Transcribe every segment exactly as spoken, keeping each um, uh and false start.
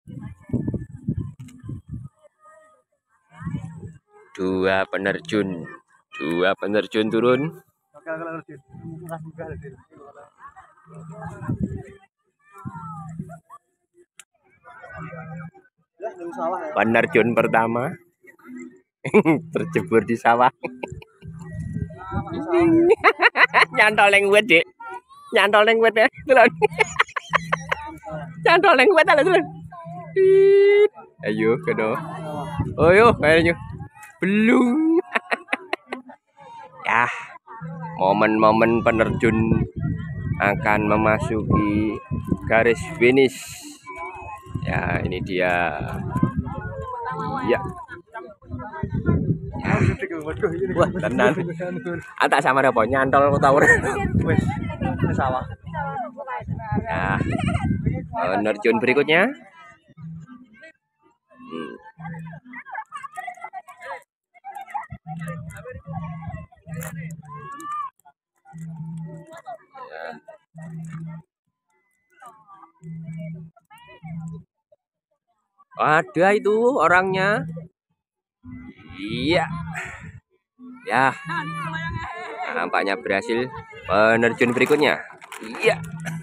Dua penerjun, dua penerjun turun. Penerjun pertama terjebur di sawah. Nyantol neng wet, Dik. Nyantol neng wet ya, Tulun. Nyantol neng wet ala, Tulun. Ayo, kedo. Oh yo, kayaknya belum. Ya, momen-momen penerjun akan memasuki garis finish. Ya, ini dia. Ya. Ya. Wah, tenan. Ata sama apa nyantol kok tawur. Wis, sawah. Nah, penerjun berikutnya. Hmm. Ya. Ada itu orangnya. Iya. Ya. Nah, nampaknya berhasil penerjun berikutnya. Iya.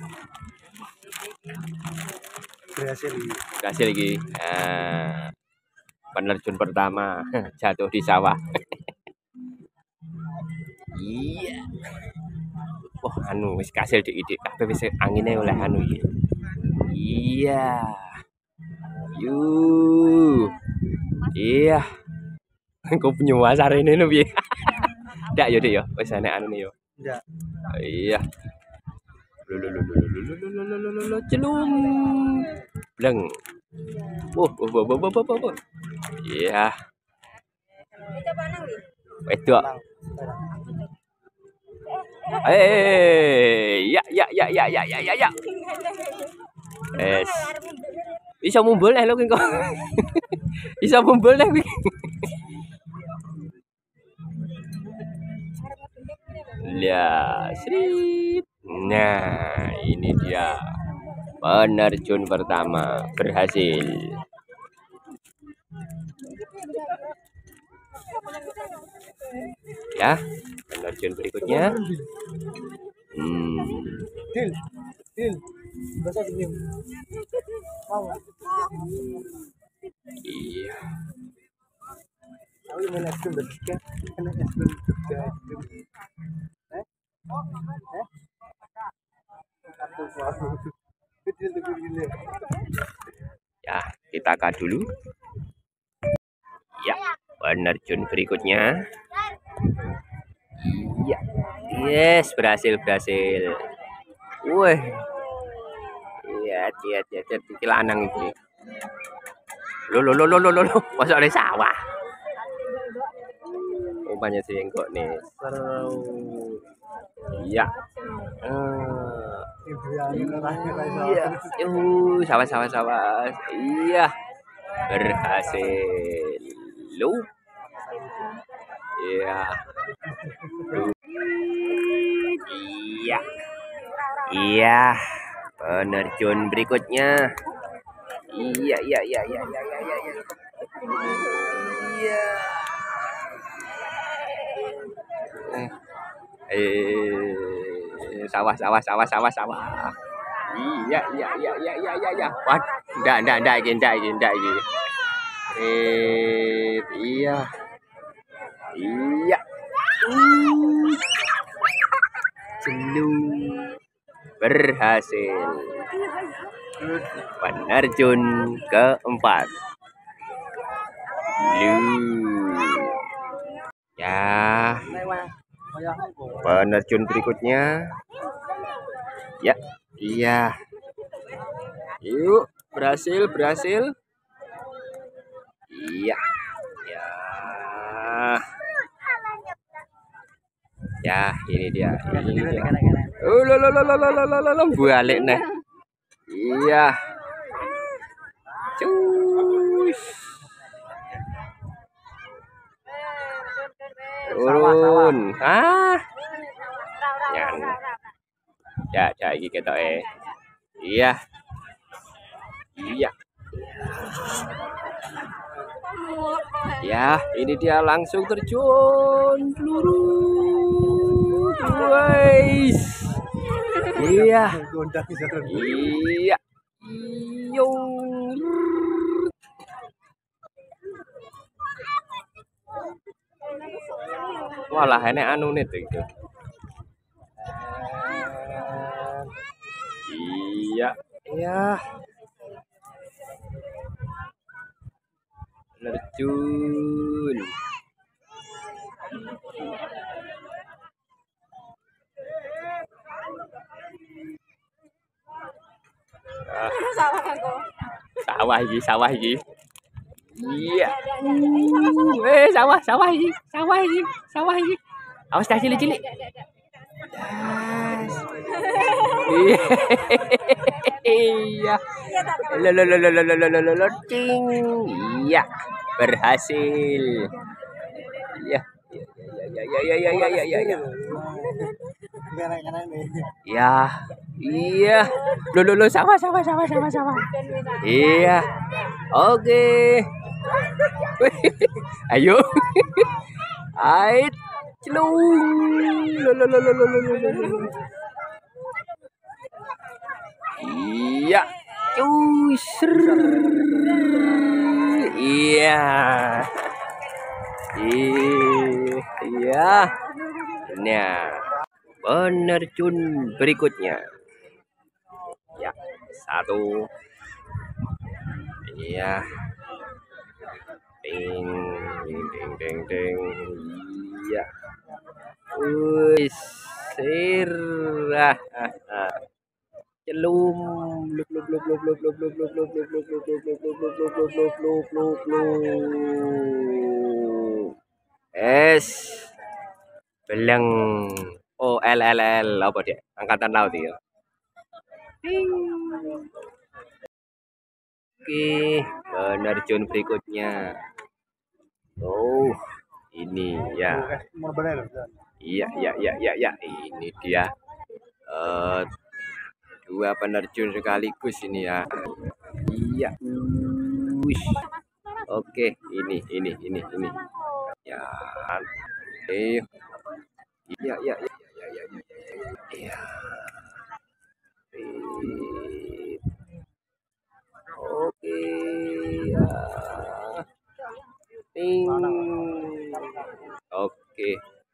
Berhasil. Berhasil lagi. Nah, penerjun pertama jatuh di sawah. Iya. Wah, anu wis kasil dik-dik kabeh wis angine oleh anu iki. Iya. Yuh. Iya. Kok penyuwa sarene lho piye? Ndak yo, Dik yo. Wis enek anune yo. Ndak. Iya. Lho lho lho lho lho lho lho lho lho celung. Bleng. Wah, wah, wah, wah, wah, wah. Iya. Wedok. Eh, ya ya ya ya ya ya ya ya. Es. Bisa mumbul nih lo kok. Bisa mumbul nih. Ya, srit. Nah, ini dia penerjun pertama berhasil. Ya, penerjun berikutnya. Hmm. Dil, dil, bahasa diem. Mau. Iya. Tahu mana itu bertiga? Mana itu bertiga? Eh? Eh? Ya, kita cut dulu. Ya, penerjun berikutnya. Iya. Yes, berhasil, berhasil. Wih. Iya, iya, iya, iya, lanang itu. Lo lo lo lo lo lo, masuk ada sawah. Oh, banyak sih yang kok nih. Seru. Iya. Uh, iya. Uh, sawah sawah sawah. Iya. Berhasil. Lu. Iya. Iya. Iya. Penerjun berikutnya. Iya, iya, iya, iya, iya, iya, iya. Iya. Eh, sawah, sawah, sawah, sawah, sawah. Iya, iya, iya, iya, iya, iya, iya. Wah, ndak, ndak, ndak, ndak, ndak, ndak. Eh, iya. Iya. Celung. Berhasil. Penerjun keempat. Lu. Ya. Penerjun berikutnya. Ya. Iya. Yuk, berhasil, berhasil. Iya. Ya. Ya, ini dia. Ini dia. Oh, lo lo lo lo lo lo lo lo balik nih. Iya. Cus. Turun. Ah. Yan. Ya, ya iki ketok e. Iya. Iya. Ya, ini dia langsung terjun peluru, guys. Iya, iya, yung. Walah, ini anu nih tuh. Iya, iya. Terjun. Ah. Sawah iki, sawah iki. Iya. Eh, sawah, sawah iki, sawah iki, sawah iki. Awas dah cilik-cilik. Iya. Lo lo lo lo lo lo lo lo cing. Iya. Berhasil. Iya. Ya ya ya ya ya ya ya ya. Ya. Iya. Lo lo lo sama sama sama sama sama. Iya. Oke. Ayo. Ait. Celung. Lo lo lo lo lo lo lo. Iya. Cus. Iya. Iya. Nah, penerjun berikutnya. Ya, satu. Iya. Ding, ding, ding, ding, ding. Iya. Wis, sirah. Celum, blub blub blub blub blub blub blub blub blub blub blub blub blub blub blub blub blub blub blub. Es. Beleng. Oh, L L L apa dia? Angkatan laut ya. Oke, penerjun berikutnya. Oh, ini ya. Iya, iya, iya, iya, iya. Ini dia. Uh, dua penerjun sekaligus ini ya. Iya. Wish. Oke, ini, ini, ini, ini. Ya. Eh. Iya, iya, iya, iya, iya, iya. Iya. Oke. Ya. Ting. Oke.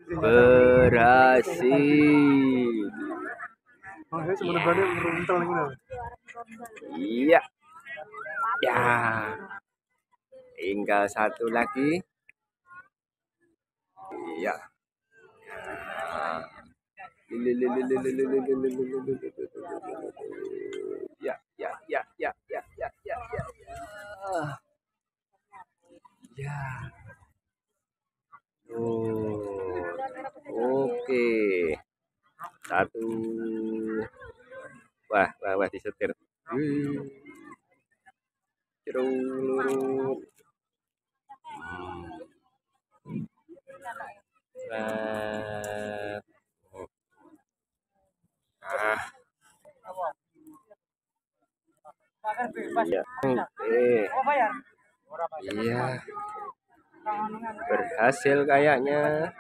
Berhasil. Iya. Ya. Tinggal satu lagi. Iya. Ya, ya, ya, ya, ya, ya, ya, ya. Ya. Oh. Oke. Satu. Wah, wah, wah disetir. Cerut. Nah. Ah. Iya. Oke. Iya. Berhasil kayaknya.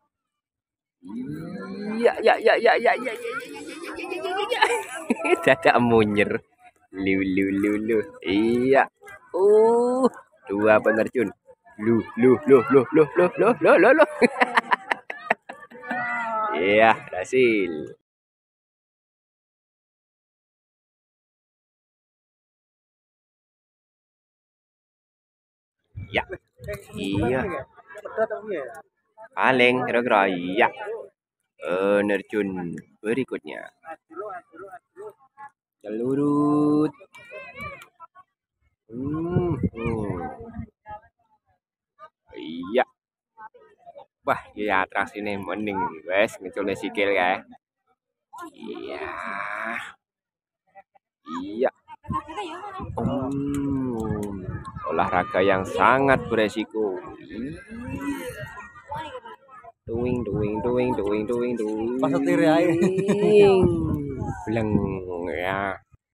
Iya, ya, ya, ya, ya, ya, ya, ya. Dadak munyer. Lu, lu, lu, lu. Iya. Uh, dua penerjun. Lu, lu, lu, lu, lu, lu, lu, lu, lu, lu. Iya, berhasil. Ya. Iya. Paling kira-kira iya. Penerjun berikutnya. Celurut. Hmm, hmm. Iya. Wah, ya atraksi ini mending wes ngeculnya sikil ya. Iya. Iya. Hmm, olahraga yang sangat beresiko. Doing, doing, doing, doing, doing, doing. Pas setir ya. Beleng.